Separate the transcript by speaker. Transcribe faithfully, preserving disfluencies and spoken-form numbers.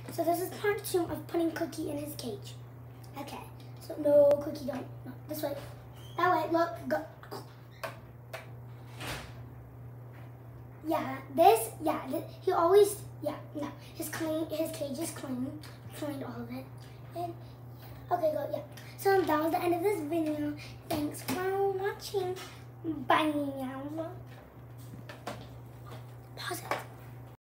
Speaker 1: So this is part two of putting Cookie in his cage. Okay, so no, Cookie, don't. No, this way. That way, look, go. Yeah, this, yeah, this, he always, yeah, no, his clean, his cage is clean, cleaned all of it. And, okay, go, yeah. So that was the end of this video. Thanks for watching. Bye. Pause it.